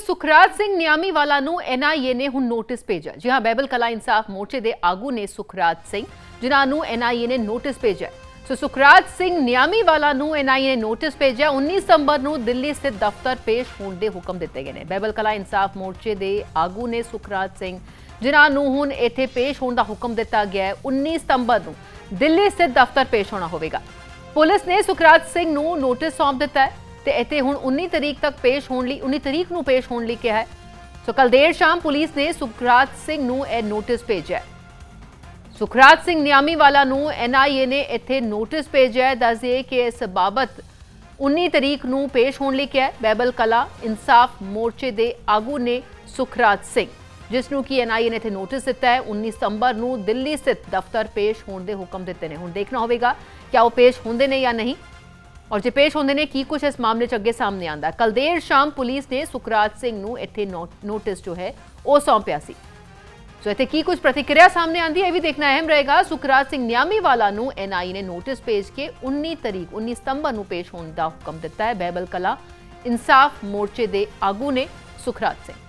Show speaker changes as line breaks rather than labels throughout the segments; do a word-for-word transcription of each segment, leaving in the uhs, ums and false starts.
ਸੁਖਰਾਜ ਸਿੰਘ ਨਿਆਮੀਵਾਲਾ ਨੂੰ ਐਨ ਆਈ ਏ ਨੇ ਹੁਣ ਨੋਟਿਸ ਭੇਜਿਆ। ਜੀ ਹਾਂ, ਬਾਈਬਲ ਕਲਾ ਇਨਸਾਫ ਮੋਰਚੇ ਦੇ ਆਗੂ ਨੇ ਸੁਖਰਾਜ ਸਿੰਘ, ਜਿਨ੍ਹਾਂ ਨੂੰ ਐਨ ਆਈ ਏ ਨੇ ਨੋਟਿਸ ਭੇਜਿਆ। ਸੋ ਸੁਖਰਾਜ ਸਿੰਘ ਨਿਆਮੀਵਾਲਾ ਨੂੰ ਐਨ ਆਈ ਏ ਨੇ ਨੋਟਿਸ ਭੇਜਿਆ। ਉੱਨੀ ਸਤੰਬਰ ਨੂੰ ਦਿੱਲੀ ਸਥਿਤ ਦਫ਼ਤਰ ਪੇਸ਼ ਹੋਣ ਦੇ ਹੁਕਮ ਦਿੱਤੇ ਗਏ ਨੇ। ਬਾਈਬਲ ਕਲਾ ਇਨਸਾਫ ਮੋਰਚੇ ਦੇ ਆਗੂ ਨੇ ਸੁਖਰਾਜ ਸਿੰਘ, ਜਿਨ੍ਹਾਂ ਨੂੰ ਹੁਣ ਇੱਥੇ ਪੇਸ਼ ਹੋਣ ਦਾ ਹੁਕਮ ਦਿੱਤਾ ਗਿਆ ਹੈ। ਉੱਨੀ ਸਤੰਬਰ ਨੂੰ ਦਿੱਲੀ ਸਥਿਤ ਦਫ਼ਤਰ ਪੇਸ਼ ਹੋਣਾ ਹੋਵੇਗਾ। ਪੁਲਿਸ ਨੇ ਸੁਖਰਾਜ ਸਿੰਘ ਨੂੰ ਨੋਟਿਸ ਸੌਂਪ ਦਿੱਤਾ ਹੈ ਤੇ ਇੱਥੇ ਹੁਣ ਉੱਨੀ ਤਰੀਕ ਤੱਕ ਪੇਸ਼ ਹੋਣ ਲਈ ਉੱਨੀ ਤਰੀਕ ਨੂੰ ਪੇਸ਼ ਹੋਣ ਲਈ ਕਿਹਾ ਹੈ। ਸੋ ਕੱਲ ਦੇਰ ਸ਼ਾਮ ਪੁਲਿਸ ਨੇ ਸੁਖਰਾਜ ਸਿੰਘ ਨੂੰ ਇਹ ਨੋਟਿਸ ਭੇਜਿਆ। ਸੁਖਰਾਜ ਸਿੰਘ ਨਿਆਮੀਵਾਲਾ ਨੂੰ ਐਨ ਆਈ ਏ ਨੇ ਇੱਥੇ ਨੋਟਿਸ ਭੇਜਿਆ ਹੈ। ਦੱਸ ਦਈਏ ਕਿ ਇਸ ਬਾਬਤ ਉੱਨੀ ਤਰੀਕ ਨੂੰ ਪੇਸ਼ ਹੋਣ ਲਈ ਕਿਹਾ ਹੈ। ਬਾਈਬਲ ਕਲਾ ਇਨਸਾਫ ਮੋਰਚੇ ਦੇ ਆਗੂ ਨੇ ਸੁਖਰਾਜ ਸਿੰਘ, ਜਿਸ ਨੂੰ ਕਿ ਐਨ ਆਈ ਏ ਨੇ ਇੱਥੇ ਨੋਟਿਸ ਦਿੱਤਾ ਹੈ। ਉੱਨੀ ਸਤੰਬਰ ਨੂੰ ਦਿੱਲੀ ਸਥਿਤ ਦਫ਼ਤਰ ਪੇਸ਼ ਹੋਣ ਦੇ ਹੁਕਮ ਦਿੱਤੇ ਨੇ। ਹੁਣ ਦੇਖਣਾ ਹੋਵੇਗਾ ਕਿ ਉਹ ਪੇਸ਼ ਹੁੰਦੇ ਨੇ ਜਾਂ ਨਹੀਂ, और जो पेश होंगे ने की कुछ इस मामले च अगे सामने आंदा। कल देर शाम पुलिस ने सुखराज सिंह नूं इत्थे नोटिस जो है वो सौंपिया सी। सो इत्थे की कुछ प्रतिक्रिया सामने आंदी है, भी देखना अहम रहेगा। सुखराज सिंह नियामीवाला नूं एन आई ने नोटिस भेज के उन्नी तरीक उन्नी सितंबर नूं पेश होने का हुक्म दिता है। बाइबल कला इंसाफ मोर्चे के आगू ने सुखराज सिंह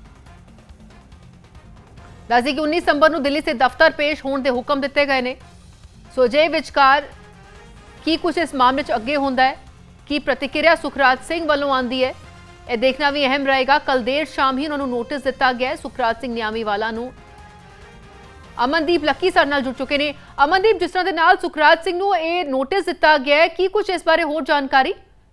दस दी कि उन्नी सितंबर नूं दिल्ली से दफ्तर पेश होने के हुक्म दिते गए ने। सो जे विचकार की कुछ इस मामले च अगे होंदा है, की प्रतिक्रिया सुखराज सिंह वालों आंदी है, यह देखना भी अहम रहेगा। कल देर शाम ही उन्होंने नोटिस दिता गया है। सुखराज सिंह नियामीवाला नूं अमनदीप लक्की साडे नाल जुड़ चुके हैं। अमनदीप, जिस तरह दे नाल सुखराज सिंह नूं यह नोटिस दिता गया है, की कुछ इस बारे होर जानकारी?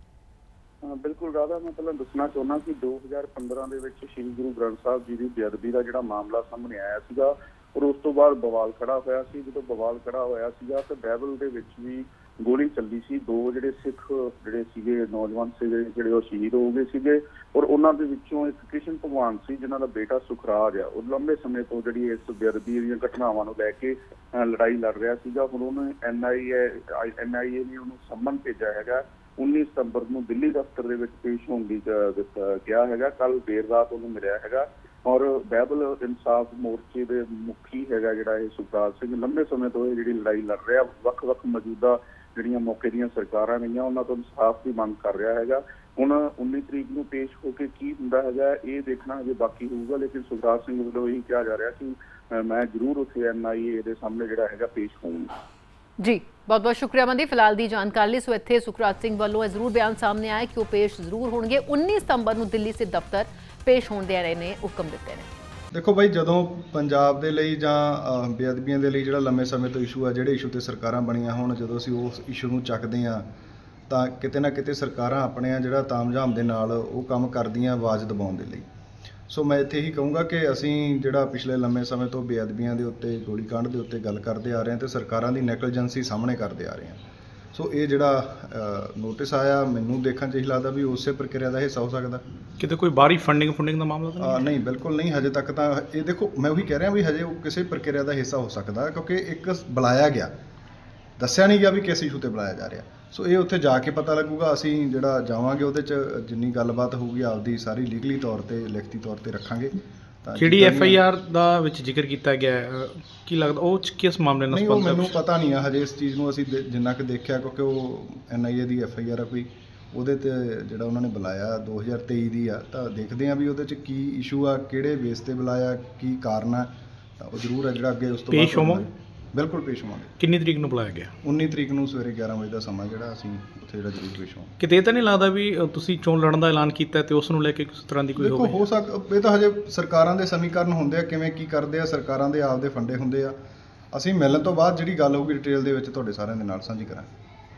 बिल्कुल राधा, मैं पहले दसना चाहना कि दो हज़ार पंद्रह ਦੇ ਵਿੱਚ श्री गुरु ग्रंथ ਸਾਹਿਬ जी ਦੀ ਬੇਅਦਬੀ ਦਾ ਜਿਹੜਾ ਮਾਮਲਾ ਸਾਹਮਣੇ ਆਇਆ ਸੀਗਾ, और उस तो बाद बवाल खड़ा होया सी। जो बवाल खड़ा होया सीगा ते बाइबल दे विच भी गोली चली सी। दो जिहड़े सिख जिहड़े सीगे नौजवान सीगे जिहड़े ओह शहीद हो गए सीगे, और उन्हां दे विचों एक कृष्ण भगवान सी जिन्हां दा बेटा सुखराज आ, ਉਹ लंबे समय तो जिहड़ी इस बेअदबी ਦੀਆਂ ਘਟਨਾਵਾਂ ਨੂੰ ਲੈ ਕੇ ਲੜਾਈ ਲੜ ਰਿਹਾ ਸੀਗਾ। ਹੁਣ ਉਹਨੂੰ ਐਨ ਆਈ ਏ ਐਨ ਆਈ ਏ ਨੇ ਉਹਨੂੰ ਸੰਮਨ ਭੇਜਿਆ ਹੈਗਾ। ਉੱਨੀ ਸਤੰਬਰ ਨੂੰ ਦਿੱਲੀ ਦਫ਼ਤਰ ਦੇ ਵਿੱਚ ਪੇਸ਼ ਹੋਣ ਦੀ ਕਿਹਾ ਹੈਗਾ। ਕੱਲ ਦੇਰ ਰਾਤ ਉਹਨੂੰ ਮਿਲਿਆ ਹੈਗਾ। और बाइबल इंसाफ मोर्चे के मुखी है जोड़ा सुखराज सिंह लंबे समय तो ये लड़ाई लड़ रहा, वक् वक् मौजूदा जोड़ियां मौके दी सरकारां ने उन्हां तों इंसाफ की मंग कर रहा है। हुण उन्नी तरीक नूं पेश होकर की हुंदा है ये देखना अजे बाकी होगा, लेकिन सुखराज सिंह वालों यही कहा जा रहा कि मैं जरूर उत्थे एन आई ए दे सामने जोड़ा है पेश होऊंगा।
जी, बहुत बहुत शुक्रिया मंदी फिलहाल दी जानकारी ਲਈ। सो इत्थे सुखराज सिंह वालों जरूर बयान सामने आया कि वो पेश जरूर होणगे। उन्नी सितंबर ਨੂੰ दिल्ली से दफ्तर पेश होण दे रहे ने हुक्म दिते ने।
देखो भाई, ਜਦੋਂ ਪੰਜਾਬ ਦੇ ਲਈ ਜਾਂ ਬੇਅਦਬੀਆਂ ਦੇ ਲਈ ਜਿਹੜਾ ਲੰਮੇ ਸਮੇਂ ਤੋਂ ਇਸ਼ੂ ਆ, ਜਿਹੜੇ ਇਸ਼ੂ ਤੇ ਸਰਕਾਰਾਂ ਬਣੀਆਂ ਹੋਣ, ਜਦੋਂ ਅਸੀਂ ਉਸ ਇਸ਼ੂ ਨੂੰ ਚੱਕਦੇ ਆ ਤਾਂ ਕਿਤੇ ਨਾ ਕਿਤੇ ਸਰਕਾਰਾਂ ਆਪਣੇ ਆ ਜਿਹੜਾ ਤਾਮਝਾਮ ਦੇ ਨਾਲ ਉਹ ਕੰਮ ਕਰਦੀਆਂ ਆਵਾਜ਼ ਦਬਾਉਣ ਦੇ ਲਈ। ਸੋ ਮੈਂ ਇੱਥੇ ਹੀ ਕਹੂੰਗਾ ਕਿ ਅਸੀਂ ਜਿਹੜਾ ਪਿਛਲੇ ਲੰਮੇ ਸਮੇਂ ਤੋਂ ਬੇਅਦਬੀਆਂ ਦੇ ਉੱਤੇ, ਗੋਲੀकांड ਦੇ ਉੱਤੇ ਗੱਲ ਕਰਦੇ ਆ ਰਹੇ ਹਾਂ ਤੇ ਸਰਕਾਰਾਂ ਦੀ ਨੈਗਲੀਜੈਂਸੀ ਸਾਹਮਣੇ ਕਰਦੇ ਆ ਰਹੇ ਹਾਂ। ਸੋ ਇਹ ਜਿਹੜਾ ਨੋਟਿਸ ਆਇਆ, ਮੈਨੂੰ ਦੇਖਣ 'ਚ ਇਹੀ ਲੱਗਦਾ ਵੀ ਉਸੇ ਪ੍ਰਕਿਰਿਆ ਦਾ ਹਿੱਸਾ ਹੋ ਸਕਦਾ।
ਕਿਤੇ ਕੋਈ ਬਾਹਰੀ ਫੰਡਿੰਗ ਫੰਡਿੰਗ ਦਾ ਮਾਮਲਾ ਤਾਂ
ਨਹੀਂ? ਬਿਲਕੁਲ ਨਹੀਂ, ਹਜੇ ਤੱਕ ਤਾਂ ਇਹ ਦੇਖੋ, ਮੈਂ ਉਹੀ ਕਹਿ ਰਿਹਾ ਵੀ ਹਜੇ ਉਹ ਕਿਸੇ ਪ੍ਰਕਿਰਿਆ ਦਾ ਹਿੱਸਾ ਹੋ ਸਕਦਾ, ਕਿਉਂਕਿ ਇੱਕ ਬੁਲਾਇਆ ਗਿਆ, ਦੱਸਿਆ ਨਹੀਂ ਗਿਆ ਵੀ ਕਿਸ ਇਸ਼ੂ ਤੇ ਬੁਲਾਇਆ ਜਾ ਰਿਹਾ। ਸੋ ਇਹ ਉੱਥੇ ਜਾ ਕੇ ਪਤਾ ਲੱਗੂਗਾ। ਅਸੀਂ ਜਿਹੜਾ ਜਾਵਾਂਗੇ ਉਹਦੇ 'ਚ ਜਿੰਨੀ ਗੱਲਬਾਤ ਹੋਊਗੀ ਆਪਦੀ ਸਾਰੀ ਲੀਗਲੀ ਤੌਰ 'ਤੇ ਲਿਖਤੀ ਤੌਰ 'ਤੇ ਰੱਖਾਂਗੇ।
ਜਿਹੜੀ ਐਫ ਆਈ ਆਰ ਦਾ ਵਿੱਚ ਜ਼ਿਕਰ ਕੀਤਾ ਗਿਆ, ਕੀ ਲੱਗਦਾ ਉਹ ਕਿਸ ਮਾਮਲੇ ਨਾਲ
ਸੰਬੰਧਿਤ? ਮੈਨੂੰ ਪਤਾ ਨਹੀਂ ਆ ਹਜੇ ਇਸ ਚੀਜ਼ ਨੂੰ। ਅਸੀਂ ਜਿੰਨਾ ਕਿ ਦੇਖਿਆ, ਕਿਉਂਕਿ ਉਹ ਐਨ ਆਈ ਏ ਦੀ ਐਫ ਆਈ ਆਰ ਆ ਕੋਈ, ਉਹਦੇ 'ਤੇ ਜਿਹੜਾ ਉਹਨਾਂ ਨੇ ਬੁਲਾਇਆ ਦੋ ਹਜ਼ਾਰ ਤੇਈ ਦੀ ਆ, ਤਾਂ ਦੇਖਦੇ ਹਾਂ ਵੀ ਉਹਦੇ 'ਚ ਕੀ ਇਸ਼ੂ ਆ, ਕਿਹੜੇ ਬੇਸ 'ਤੇ ਬੁਲਾਇਆ, ਕੀ ਕਾਰਨ ਆ। ਤਾਂ ਉਹ ਜ਼ਰੂਰ ਹੈ ਜਿਹੜਾ ਅੱਗੇ ਉਸ ਤੋਂ
ਪੇਸ਼ ਹੋਵਾਂਗੇ।
ਬਿਲਕੁਲ ਪੇਸ਼ ਹੋਵਾਂਗੇ।
ਕਿੰਨੀ ਤਰੀਕ ਨੂੰ ਬੁਲਾਇਆ ਗਿਆ?
ਉੱਨੀ ਤਰੀਕ ਨੂੰ ਸਵੇਰੇ ਗਿਆਰਾਂ ਵਜੇ ਦਾ ਸਮਾਂ ਜਿਹੜਾ ਅਸੀਂ ਉੱਥੇ ਜਿਹੜਾ ਜ਼ਰੂਰ ਪੇਸ਼ ਹੋਵਾਂਗੇ।
ਕਿਤੇ ਇਹ ਤਾਂ ਨਹੀਂ ਲੱਗਦਾ ਵੀ ਤੁਸੀਂ ਚੋਣ ਲੜਨ ਦਾ ਐਲਾਨ ਕੀਤਾ ਤੇ ਉਸ ਨੂੰ ਲੈ ਕੇ ਕਿਸ ਤਰ੍ਹਾਂ ਦੀ ਕੋਈ
ਹੋਵੇ? ਹੋ ਸਕ ਇਹ ਤਾਂ ਹਜੇ ਸਰਕਾਰਾਂ ਦੇ ਸਮੀਕਰਨ ਹੁੰਦੇ ਆ, ਕਿਵੇਂ ਕੀ ਕਰਦੇ ਆ, ਸਰਕਾਰਾਂ ਦੇ ਆਪਦੇ ਫੰਡੇ ਹੁੰਦੇ ਆ। ਅਸੀਂ ਮਿਲਣ ਤੋਂ ਬਾਅਦ ਜਿਹੜੀ ਗੱਲ ਹੋਊਗੀ ਡਿਟੇਲ ਦੇ ਵਿੱਚ ਤੁਹਾਡੇ ਸਾਰਿਆਂ ਦੇ ਨਾਲ ਸਾਂਝੀ ਕਰਾਂਗੇ।